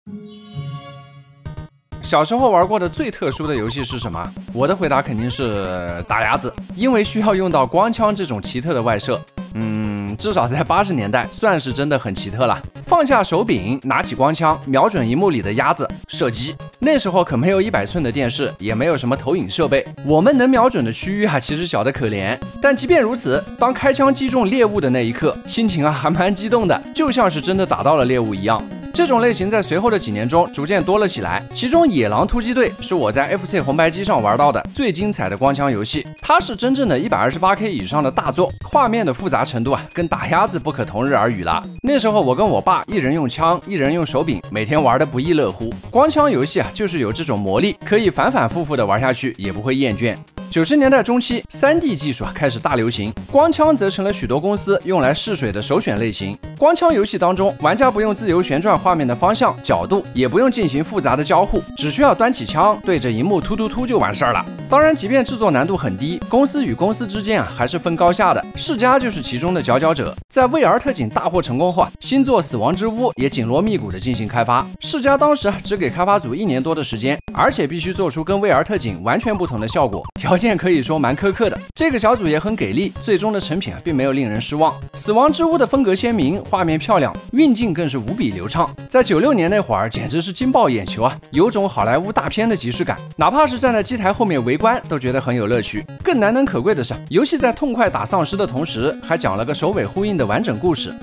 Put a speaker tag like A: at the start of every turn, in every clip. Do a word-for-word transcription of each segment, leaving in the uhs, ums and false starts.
A: 小时候玩过的最特殊的游戏是什么？我的回答肯定是打鸭子，因为需要用到光枪这种奇特的外设。嗯，至少在八十年代算是真的很奇特了。放下手柄，拿起光枪，瞄准荧幕里的鸭子，射击。那时候可没有一百寸的电视，也没有什么投影设备，我们能瞄准的区域啊，其实小得可怜。但即便如此，当开枪击中猎物的那一刻，心情啊还蛮激动的，就像是真的打到了猎物一样。这种类型在随后的几年中逐渐多了起来，其中《野狼突击队》是我在 F C 红白机上玩到的最精彩的光枪游戏，它是真正的 一百二十八K 以上的大作，画面的复杂程度啊，跟打鸭子不可同日而语了。那时候我跟我爸一人用枪，一人用手柄，每天玩的不亦乐乎。光枪游戏啊，就是有这种魔力，可以反反复复的玩下去，也不会厌倦。九十年代中期 ，三 D 技术啊开始大流行，光枪则成了许多公司用来试水的首选类型。光枪游戏当中，玩家不用自由旋转画面的方向、角度，也不用进行复杂的交互，只需要端起枪对着荧幕突突突就完事儿了。当然，即便制作难度很低，公司与公司之间啊还是分高下的。世嘉就是其中的佼佼者。在 V R 特警大获成功后啊，新作《死亡之屋》也紧锣密鼓的进行开发。世嘉当时啊只给开发组一年多的时间，而且必须做出跟 V R 特警完全不同的效果，条件可以说蛮苛刻的。这个小组也很给力，最终的成品啊并没有令人失望。《死亡之屋》的风格鲜明，画面漂亮，运镜更是无比流畅。在九六年那会儿，简直是惊爆眼球啊，有种好莱坞大片的即视感。哪怕是站在机台后面围观，都觉得很有乐趣。更难能可贵的是，游戏在痛快打丧尸的同时，还讲了个首尾呼应的完整故事。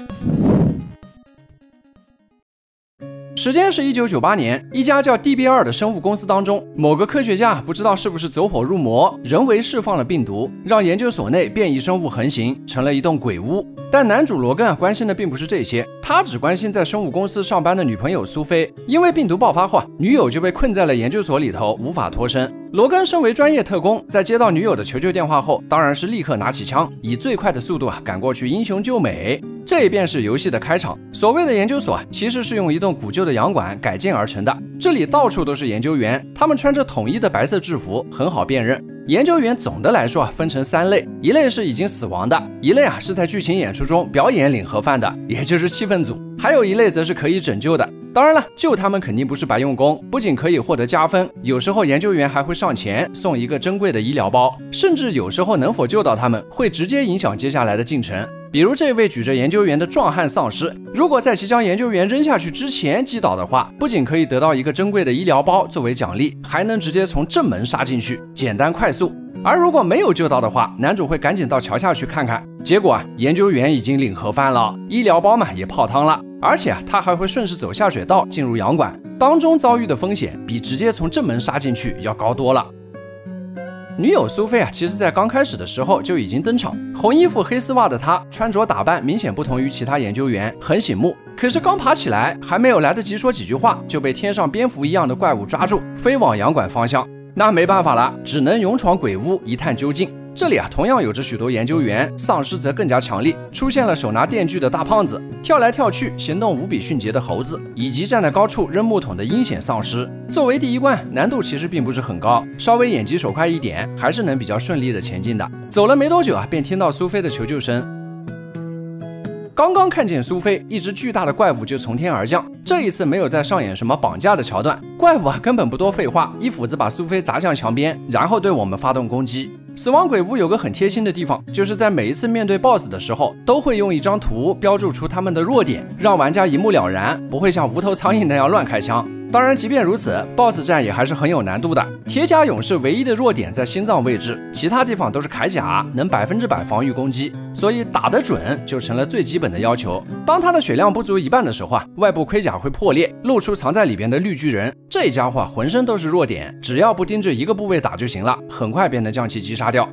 A: 时间是一九九八年，一家叫 D B 二 的生物公司当中，某个科学家不知道是不是走火入魔，人为释放了病毒，让研究所内变异生物横行，成了一栋鬼屋。但男主罗根啊，关心的并不是这些，他只关心在生物公司上班的女朋友苏菲。因为病毒爆发后，女友就被困在了研究所里头，无法脱身。罗根身为专业特工，在接到女友的求救电话后，当然是立刻拿起枪，以最快的速度啊赶过去英雄救美。这便是游戏的开场。所谓的研究所啊，其实是用一栋古旧的洋馆改建而成的。这里到处都是研究员，他们穿着统一的白色制服，很好辨认。研究员总的来说啊，分成三类，一类是已经死亡的，一类啊是在剧情演出中表演领盒饭的，也就是气氛组，还有一类则是可以拯救的。当然了，救他们肯定不是白用功，不仅可以获得加分，有时候研究员还会上前送一个珍贵的医疗包，甚至有时候能否救到他们，会直接影响接下来的进程。比如这位举着研究员的壮汉丧尸，如果在其将研究员扔下去之前击倒的话，不仅可以得到一个珍贵的医疗包作为奖励，还能直接从正门杀进去，简单快速。而如果没有救到的话，男主会赶紧到桥下去看看，结果啊，研究员已经领盒饭了，医疗包嘛也泡汤了，而且啊，他还会顺势走下水道进入洋馆，当中遭遇的风险比直接从正门杀进去要高多了。女友苏菲啊，其实在刚开始的时候就已经登场，红衣服黑丝袜的她，穿着打扮明显不同于其他研究员，很醒目。可是刚爬起来，还没有来得及说几句话，就被天上蝙蝠一样的怪物抓住，飞往洋馆方向。那没办法了，只能勇闯鬼屋一探究竟。这里啊，同样有着许多研究员，丧尸则更加强力，出现了手拿电锯的大胖子，跳来跳去、行动无比迅捷的猴子，以及站在高处扔木桶的阴险丧尸。作为第一关，难度其实并不是很高，稍微眼疾手快一点，还是能比较顺利的前进的。走了没多久啊，便听到苏菲的求救声。刚刚看见苏菲，一只巨大的怪物就从天而降。这一次没有再上演什么绑架的桥段，怪物啊根本不多废话，一斧子把苏菲砸向墙边，然后对我们发动攻击。死亡鬼屋有个很贴心的地方，就是在每一次面对 B O S S 的时候，都会用一张图标注出他们的弱点，让玩家一目了然，不会像无头苍蝇那样乱开枪。当然，即便如此 ，B O S S 战也还是很有难度的。铁甲勇士唯一的弱点在心脏位置，其他地方都是铠甲，能百分之百防御攻击，所以打得准就成了最基本的要求。当他的血量不足一半的时候啊，外部盔甲会破裂，露出藏在里边的绿巨人。这家伙浑身都是弱点，只要不盯着一个部位打就行了，很快便能将其击杀掉。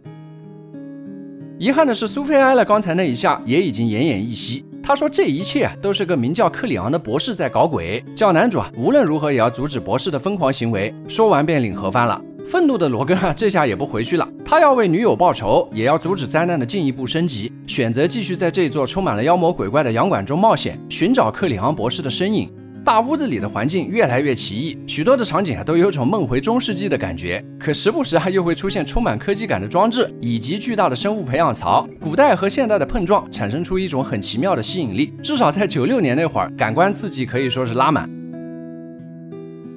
A: 遗憾的是，苏菲挨了刚才那一下，也已经奄奄一息。他说这一切啊都是个名叫克里昂的博士在搞鬼，叫男主啊无论如何也要阻止博士的疯狂行为。说完便领盒饭了。愤怒的罗根啊这下也不回去了，他要为女友报仇，也要阻止灾难的进一步升级，选择继续在这座充满了妖魔鬼怪的洋馆中冒险，寻找克里昂博士的身影。大屋子里的环境越来越奇异，许多的场景啊都有种梦回中世纪的感觉，可时不时啊又会出现充满科技感的装置以及巨大的生物培养槽，古代和现代的碰撞产生出一种很奇妙的吸引力，至少在九六年那会儿，感官刺激可以说是拉满。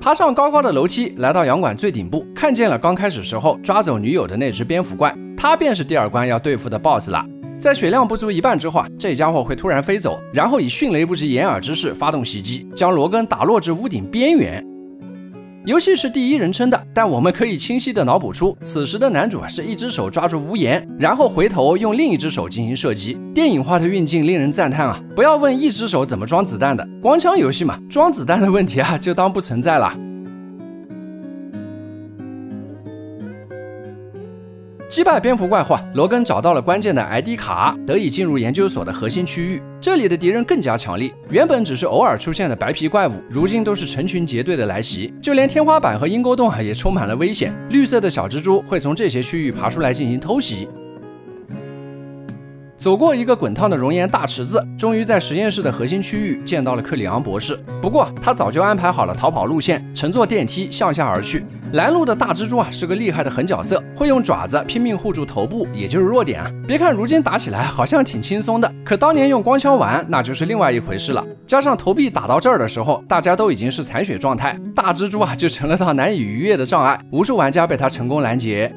A: 爬上高高的楼梯，来到洋馆最顶部，看见了刚开始时候抓走女友的那只蝙蝠怪，他便是第二关要对付的 boss 了。在血量不足一半之后啊，这家伙会突然飞走，然后以迅雷不及掩耳之势发动袭击，将罗根打落至屋顶边缘。游戏是第一人称的，但我们可以清晰地脑补出，此时的男主是一只手抓住屋檐，然后回头用另一只手进行射击。电影化的运镜令人赞叹啊！不要问一只手怎么装子弹的，光枪游戏嘛，装子弹的问题啊就当不存在了。击败蝙蝠怪后，罗根找到了关键的 I D 卡，得以进入研究所的核心区域。这里的敌人更加强力，原本只是偶尔出现的白皮怪物，如今都是成群结队的来袭，就连天花板和阴沟洞也充满了危险。绿色的小蜘蛛会从这些区域爬出来进行偷袭。走过一个滚烫的熔岩大池子，终于在实验室的核心区域见到了克里昂博士。不过他早就安排好了逃跑路线，乘坐电梯向下而去。拦路的大蜘蛛啊是个厉害的狠角色，会用爪子拼命护住头部，也就是弱点啊。别看如今打起来好像挺轻松的，可当年用光枪玩那就是另外一回事了。加上投币打到这儿的时候，大家都已经是残血状态，大蜘蛛啊就成了道难以逾越的障碍，无数玩家被他成功拦截。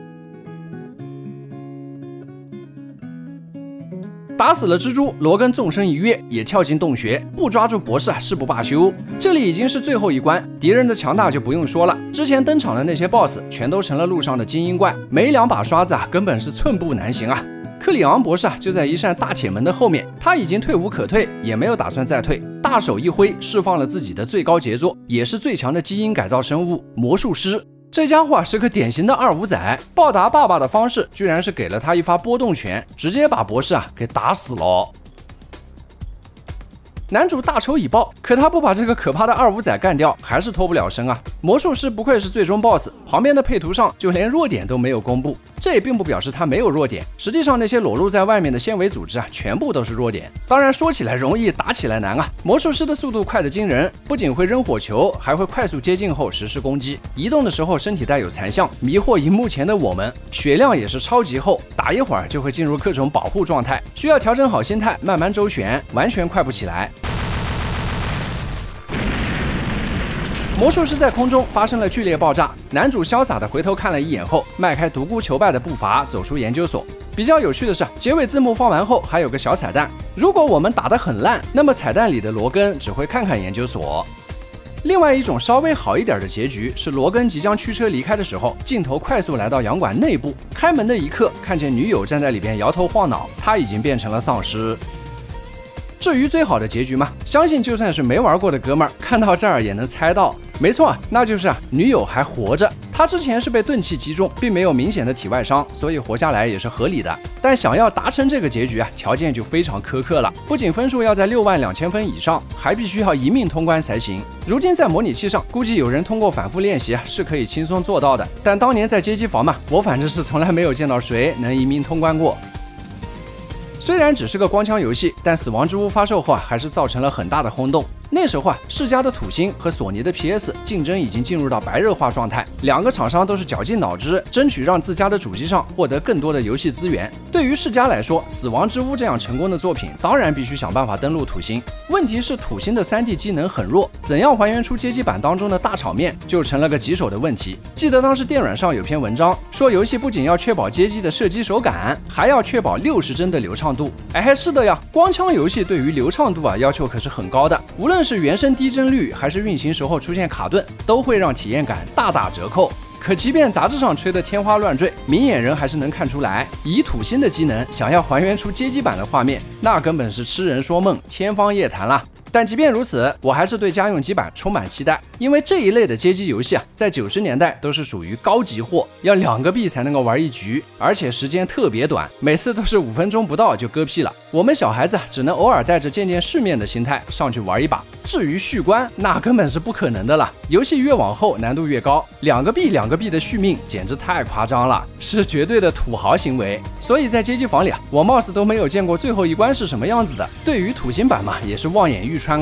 A: 打死了蜘蛛，罗根纵身一跃，也跳进洞穴，不抓住博士啊誓不罢休。这里已经是最后一关，敌人的强大就不用说了，之前登场的那些 boss 全都成了路上的精英怪，没两把刷子啊，根本是寸步难行啊。克里昂博士啊就在一扇大铁门的后面，他已经退无可退，也没有打算再退，大手一挥，释放了自己的最高杰作，也是最强的基因改造生物魔术师。这家伙是个典型的二五仔，报答爸爸的方式居然是给了他一发波动拳，直接把博士啊给打死了。男主大仇已报，可他不把这个可怕的二五仔干掉，还是脱不了身啊！魔术师不愧是最终 boss， 旁边的配图上就连弱点都没有公布，这也并不表示他没有弱点，实际上那些裸露在外面的纤维组织啊，全部都是弱点。当然说起来容易，打起来难啊！魔术师的速度快得惊人，不仅会扔火球，还会快速接近后实施攻击，移动的时候身体带有残像，迷惑荧幕前的我们。血量也是超级厚，打一会儿就会进入各种保护状态，需要调整好心态，慢慢周旋，完全快不起来。魔术师在空中发生了剧烈爆炸，男主潇洒地回头看了一眼后，迈开独孤求败的步伐走出研究所。比较有趣的是，结尾字幕放完后还有个小彩蛋，如果我们打得很烂，那么彩蛋里的罗根只会看看研究所。另外一种稍微好一点的结局是，罗根即将驱车离开的时候，镜头快速来到洋馆内部，开门的一刻，看见女友站在里边摇头晃脑，他已经变成了丧尸。至于最好的结局嘛，相信就算是没玩过的哥们儿看到这儿也能猜到，没错啊，那就是啊，女友还活着。他之前是被钝器击中，并没有明显的体外伤，所以活下来也是合理的。但想要达成这个结局啊，条件就非常苛刻了，不仅分数要在六万两千分以上，还必须要一命通关才行。如今在模拟器上，估计有人通过反复练习啊，是可以轻松做到的。但当年在街机房嘛，我反正是从来没有见到谁能一命通关过。虽然只是个光枪游戏，但《死亡之屋》发售后啊，还是造成了很大的轰动。那时候啊，世嘉的土星和索尼的 P S 竞争已经进入到白热化状态，两个厂商都是绞尽脑汁，争取让自家的主机上获得更多的游戏资源。对于世嘉来说，《死亡之屋》这样成功的作品，当然必须想办法登陆土星。问题是土星的 三 D 机能很弱，怎样还原出街机版当中的大场面，就成了个棘手的问题。记得当时电软上有篇文章说，游戏不仅要确保街机的射击手感，还要确保六十帧的流畅度。哎，是的呀，光枪游戏对于流畅度啊要求可是很高的，无论是原生低帧率还是运行时候出现卡顿，都会让体验感大打折扣。可即便杂志上吹得天花乱坠，明眼人还是能看出来，以土星的机能想要还原出街机版的画面，那根本是痴人说梦，天方夜谭啦。但即便如此，我还是对家用机版充满期待，因为这一类的街机游戏啊，在九十年代都是属于高级货，要两个币才能够玩一局，而且时间特别短，每次都是五分钟不到就嗝屁了。我们小孩子只能偶尔带着见见世面的心态上去玩一把，至于续关，那根本是不可能的了。游戏越往后难度越高，两个币两个币的续命简直太夸张了，是绝对的土豪行为。所以在街机房里啊，我貌似都没有见过最后一关是什么样子的。对于土星版嘛，也是望眼欲穿啊。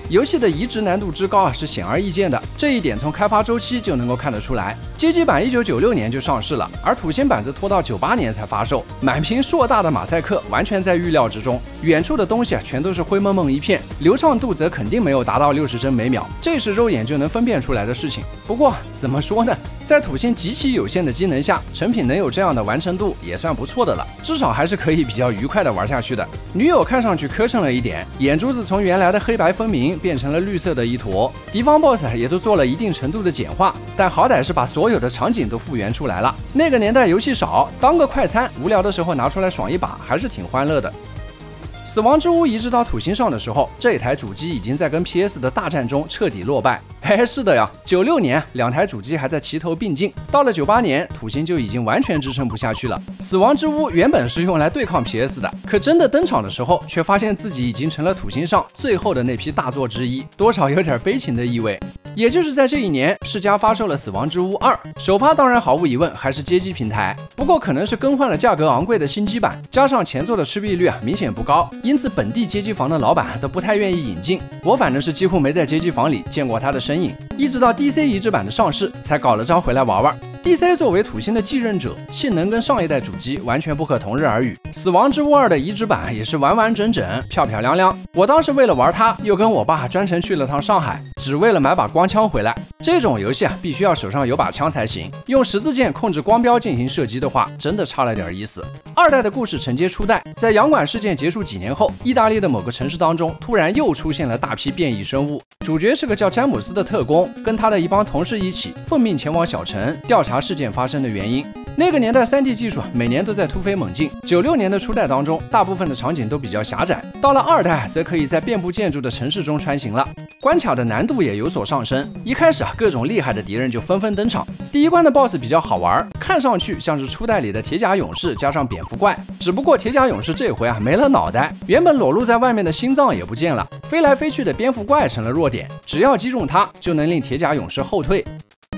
A: 游戏的移植难度之高啊是显而易见的，这一点从开发周期就能够看得出来。街机版一九九六年就上市了，而土星版则拖到九八年才发售。满屏硕大的马赛克完全在预料之中，远处的东西啊全都是灰蒙蒙一片，流畅度则肯定没有达到六十帧每秒，这是肉眼就能分辨出来的事情。不过怎么说呢，在土星极其有限的机能下，成品能有这样的完成度也算不错的了，至少还是可以比较愉快的玩下去的。女友看上去磕碜了一点，眼珠子从原来的黑白分明变成了绿色的一坨，敌方 boss 也都做了一定程度的简化，但好歹是把所有的场景都复原出来了。那个年代游戏少，当个快餐，无聊的时候拿出来爽一把，还是挺欢乐的。死亡之屋移植到土星上的时候，这台主机已经在跟 P S 的大战中彻底落败。嘿，是的呀，九六年两台主机还在齐头并进，到了九八年，土星就已经完全支撑不下去了。死亡之屋原本是用来对抗 P S 的，可真的登场的时候，却发现自己已经成了土星上最后的那批大作之一，多少有点悲情的意味。也就是在这一年，世嘉发售了《死亡之屋二》，首发当然毫无疑问还是街机平台，不过可能是更换了价格昂贵的新机版，加上前作的吃币率啊明显不高，因此本地街机房的老板都不太愿意引进。我反正是几乎没在街机房里见过它的身影，一直到 D C 移植版的上市，才搞了张回来玩玩。D C 作为土星的继任者，性能跟上一代主机完全不可同日而语。死亡之屋二的移植版也是完完整整、漂漂亮亮。我当时为了玩它，又跟我爸专程去了趟上海，只为了买把光枪回来。这种游戏啊，必须要手上有把枪才行。用十字键控制光标进行射击的话，真的差了点意思。二代的故事承接初代，在洋馆事件结束几年后，意大利的某个城市当中，突然又出现了大批变异生物。主角是个叫詹姆斯的特工，跟他的一帮同事一起奉命前往小城调查事件发生的原因。那个年代 三 D 技术每年都在突飞猛进，九六年的初代当中，大部分的场景都比较狭窄，到了二代则可以在遍布建筑的城市中穿行了，关卡的难度也有所上升。一开始啊，各种厉害的敌人就纷纷登场。第一关的 BOSS 比较好玩，看上去像是初代里的铁甲勇士加上蝙蝠怪，只不过铁甲勇士这回啊没了脑袋，原本裸露在外面的心脏也不见了，飞来飞去的蝙蝠怪成了弱点，只要击中它就能令铁甲勇士后退。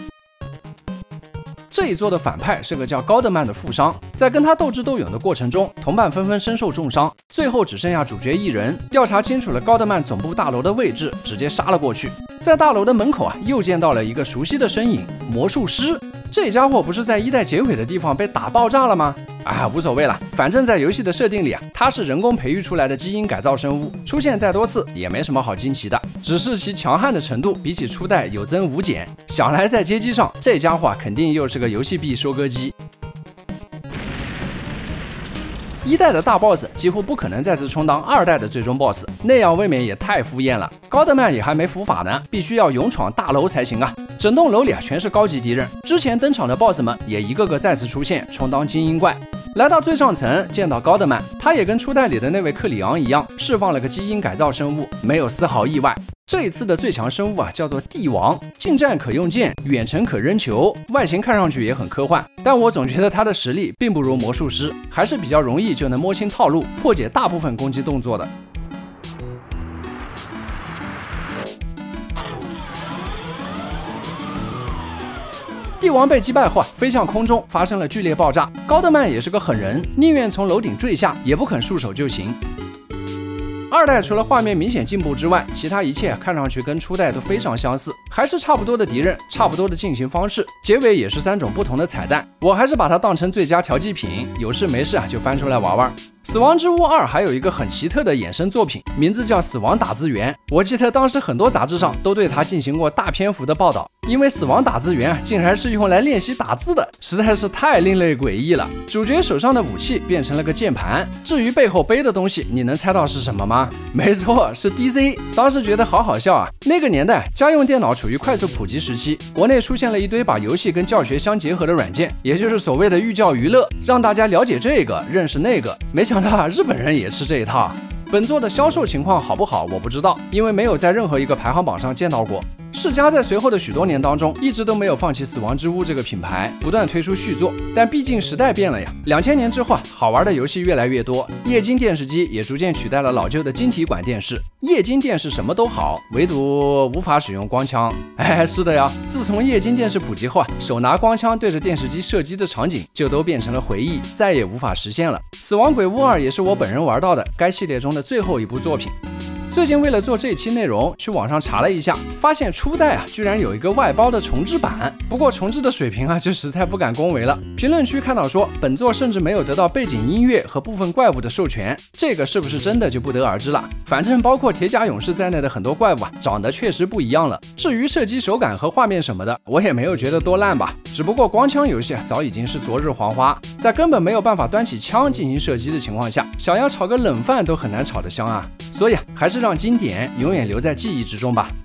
A: 这一座的反派是个叫高德曼的富商，在跟他斗智斗勇的过程中，同伴纷纷身受重伤，最后只剩下主角一人。调查清楚了高德曼总部大楼的位置，直接杀了过去。在大楼的门口啊，又见到了一个熟悉的身影——魔术师。这家伙不是在一代结尾的地方被打爆炸了吗？啊，无所谓了，反正在游戏的设定里啊，它是人工培育出来的基因改造生物，出现再多次也没什么好惊奇的，只是其强悍的程度比起初代有增无减。想来在街机上，这家伙肯定又是个游戏币收割机。一代的大 boss 几乎不可能再次充当二代的最终 boss， 那样未免也太敷衍了。高德曼也还没伏法呢，必须要勇闯大楼才行啊！整栋楼里啊全是高级敌人，之前登场的 boss 们也一个个再次出现，充当精英怪。来到最上层，见到高德曼，他也跟初代里的那位克里昂一样，释放了个基因改造生物，没有丝毫意外。这一次的最强生物啊，叫做帝王，近战可用剑，远程可扔球，外形看上去也很科幻，但我总觉得他的实力并不如魔术师，还是比较容易就能摸清套路，破解大部分攻击动作的。帝王被击败后啊，飞向空中，发生了剧烈爆炸。高德曼也是个狠人，宁愿从楼顶坠下，也不肯束手就擒。二代除了画面明显进步之外，其他一切看上去跟初代都非常相似，还是差不多的敌人，差不多的进行方式，结尾也是三种不同的彩蛋。我还是把它当成最佳调剂品，有事没事啊就翻出来玩玩。死亡之屋二还有一个很奇特的衍生作品，名字叫死亡打字员。我记得当时很多杂志上都对它进行过大篇幅的报道，因为死亡打字员竟然是用来练习打字的，实在是太另类诡异了。主角手上的武器变成了个键盘，至于背后背的东西，你能猜到是什么吗？没错，是 D C。当时觉得好好笑啊！那个年代家用电脑处于快速普及时期，国内出现了一堆把游戏跟教学相结合的软件，也就是所谓的寓教于乐，让大家了解这个，认识那个。没想到啊，日本人也吃这一套。本作的销售情况好不好，我不知道，因为没有在任何一个排行榜上见到过。世嘉在随后的许多年当中，一直都没有放弃死亡之屋这个品牌，不断推出续作。但毕竟时代变了呀，两千年之后，好玩的游戏越来越多，液晶电视机也逐渐取代了老旧的晶体管电视。液晶电视什么都好，唯独无法使用光枪。哎，是的呀，自从液晶电视普及后啊，手拿光枪对着电视机射击的场景就都变成了回忆，再也无法实现了。死亡鬼屋二也是我本人玩到的该系列中的最后一部作品。 最近为了做这一期内容，去网上查了一下，发现初代啊居然有一个外包的重制版，不过重制的水平啊就实在不敢恭维了。评论区看到说，本作甚至没有得到背景音乐和部分怪物的授权，这个是不是真的就不得而知了。反正包括铁甲勇士在内的很多怪物啊，长得确实不一样了。至于射击手感和画面什么的，我也没有觉得多烂吧。只不过光枪游戏啊早已经是昨日黄花，在根本没有办法端起枪进行射击的情况下，想要炒个冷饭都很难炒得香啊。所以啊，还是让经典永远留在记忆之中吧。